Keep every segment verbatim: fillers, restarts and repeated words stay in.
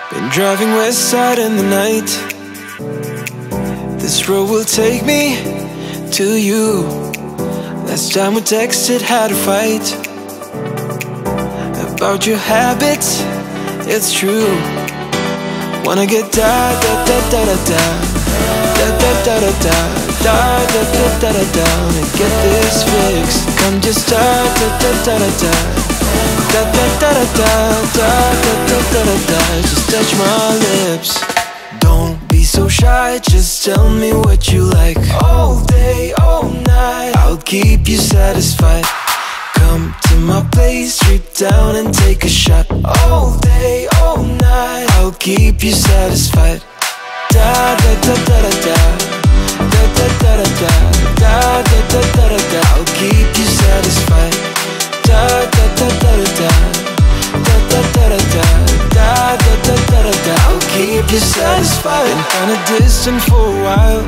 Been driving west side in the night. This road will take me to you. Last time we texted, had a fight about your habits, it's true. Wanna get da da da da da da da da da da da da da da da da da and get this fixed. Come just da da da da da da da da da da da da da da da da. Just touch my lips. Don't be so shy, just tell me what you like. All day, all night, I'll keep you satisfied. Come to my place, strip down and take a shot. All day, all night, I'll keep you satisfied. Da da da da da da da da da da da da da da da da da. I'll keep you satisfied. Da da da da da da da da da da da da da da da da da. I'll keep you satisfied. Been kinda distant for a while.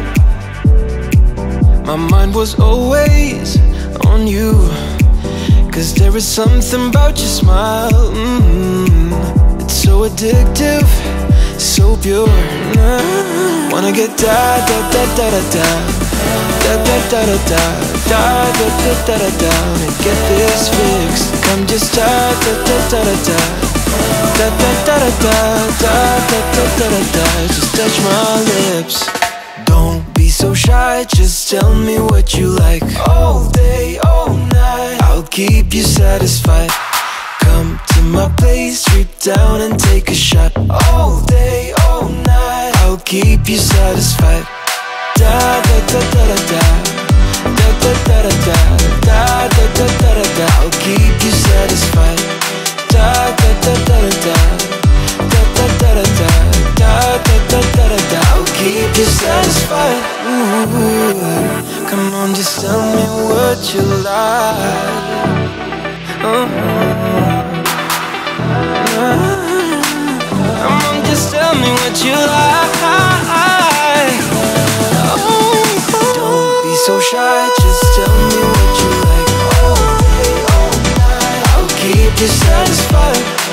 My mind was always on you. Cause there is something about your smile, mm-hmm. It's so addictive, so pure. Nah. Wanna get da da da da da da da da da da da da da da da da da and get this fixed. Come just da da da da da da da da da da da da da da da da. Just touch my lips. Don't be so shy, just tell me what you like. All day, all night, I'll keep you satisfied. Come to my place, strip down and take a shot. All day, all night, I'll keep you satisfied. Da da da da da da da da da da da da da da da da da. I'll keep you satisfied. Da da da da da da da da da da da da da da da da. I'll keep you satisfied. Ooh, come on, just tell me what you like. Uh-huh. Come on, just tell me what you like. Oh, don't be so shy, just tell me what you like. All day, all night, I'll keep you satisfied.